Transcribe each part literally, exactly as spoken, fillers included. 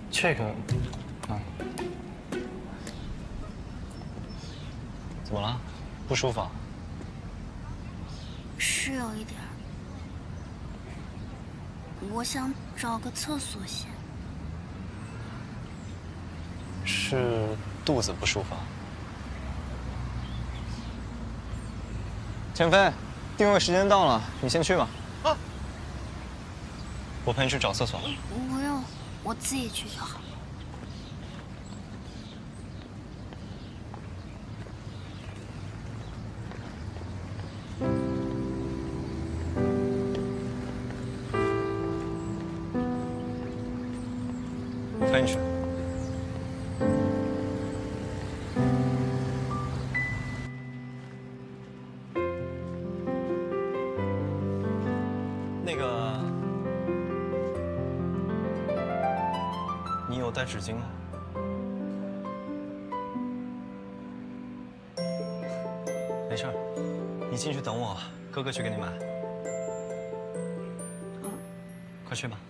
这个，啊，怎么了？不舒服啊？ 是有一点儿。我想找个厕所先。 是肚子不舒服啊？千飞，定位时间到了，你先去吧。啊！我陪你去找厕所。 不用，我自己去就好。 我陪你去。那个，你有带纸巾吗？没事儿，你进去等我，哥哥去给你买。 嗯， 快去吧。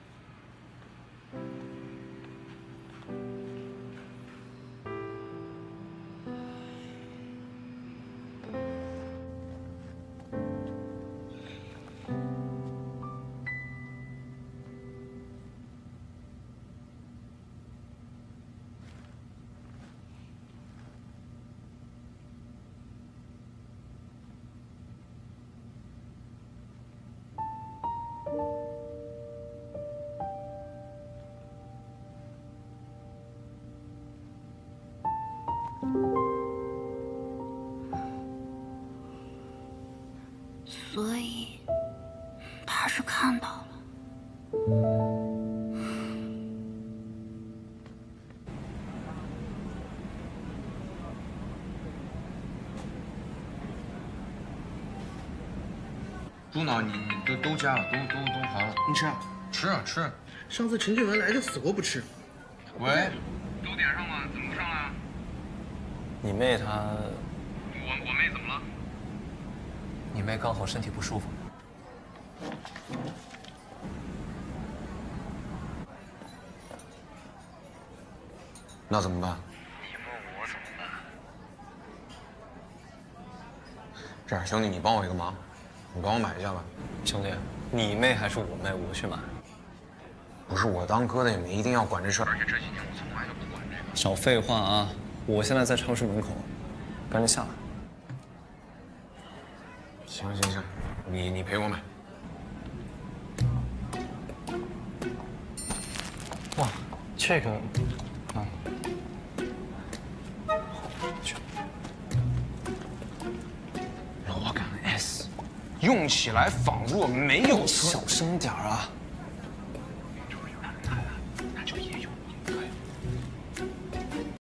所以他是看到了。 猪脑你你都都加了，都都都好了。 你吃啊？ 吃啊吃。 上次陈俊文来就死活不吃。 喂， 都点上了，怎么不上来啊？ 你妹她， 我我妹怎么了？ 你妹刚好身体不舒服。 那怎么办？ 你问我怎么办？ 这样，兄弟，你帮我一个忙，你帮我买一下吧。 兄弟，你妹还是我妹，我去买。 不是我当哥的也没一定要管这事儿。 而且这几天我从来就不管这个。 少废话啊！我现在在超市门口，赶紧下来。 行行行，你你陪我买。 哇，这个，啊，去。 裸感 S， 用起来仿若没有小声点儿啊！ 那就也有。